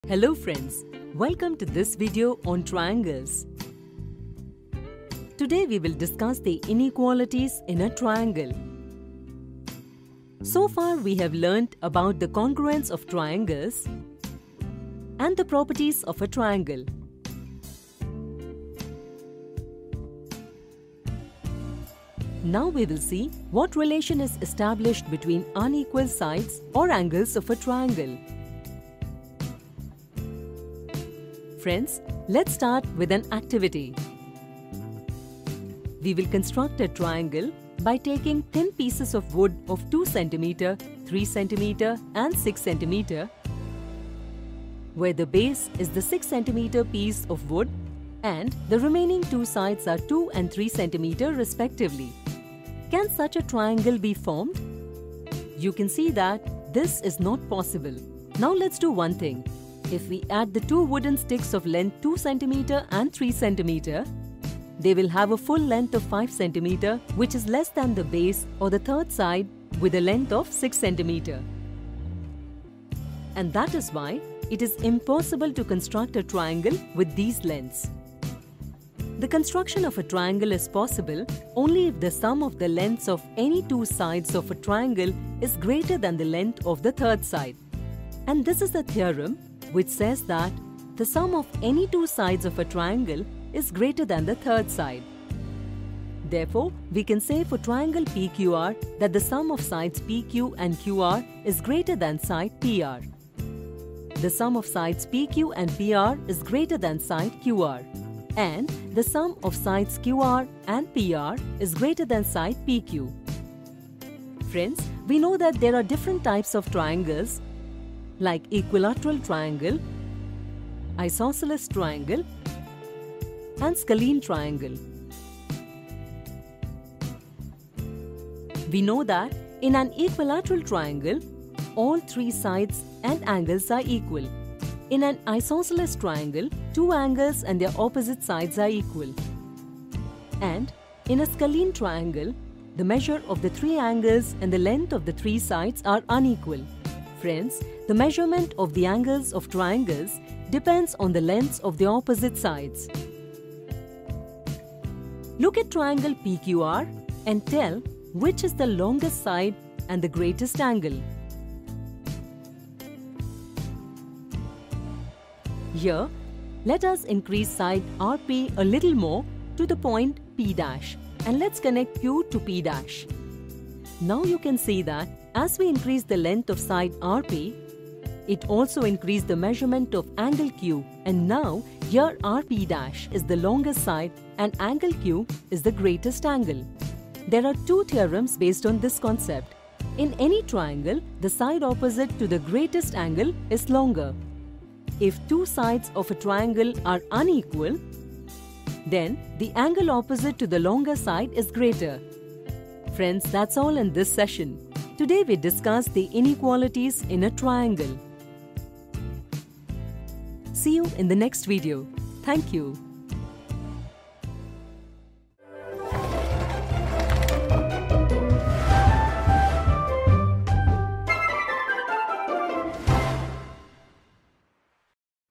Hello friends, welcome to this video on triangles. Today we will discuss the inequalities in a triangle. So far we have learnt about the congruence of triangles and the properties of a triangle. Now we will see what relation is established between unequal sides or angles of a triangle. Friends, let's start with an activity. We will construct a triangle by taking thin pieces of wood of 2 cm, 3 cm and 6 cm, where the base is the 6 cm piece of wood and the remaining two sides are 2 and 3 cm respectively. Can such a triangle be formed? You can see that this is not possible. Now let's do one thing. If we add the two wooden sticks of length 2 cm and 3 cm, they will have a full length of 5 cm, which is less than the base or the third side with a length of 6 cm. And that is why it is impossible to construct a triangle with these lengths. The construction of a triangle is possible only if the sum of the lengths of any two sides of a triangle is greater than the length of the third side. And this is the theorem which says that the sum of any two sides of a triangle is greater than the third side. Therefore, we can say for triangle PQR that the sum of sides PQ and QR is greater than side PR. The sum of sides PQ and PR is greater than side QR. And the sum of sides QR and PR is greater than side PQ. Friends, we know that there are different types of triangles like equilateral triangle, isosceles triangle and scalene triangle. We know that in an equilateral triangle, all three sides and angles are equal. In an isosceles triangle, two angles and their opposite sides are equal. And in a scalene triangle, the measure of the three angles and the length of the three sides are unequal. Friends, the measurement of the angles of triangles depends on the lengths of the opposite sides. Look at triangle PQR and tell which is the longest side and the greatest angle. Here, let us increase side RP a little more to the point P' and let's connect Q to P'. Now you can see that as we increase the length of side RP, it also increased the measurement of angle Q, and now here RP' is the longest side and angle Q is the greatest angle. There are two theorems based on this concept. In any triangle, the side opposite to the greatest angle is longer. If two sides of a triangle are unequal, then the angle opposite to the longer side is greater. Friends, that's all in this session. Today we discussed the inequalities in a triangle. See you in the next video. Thank you.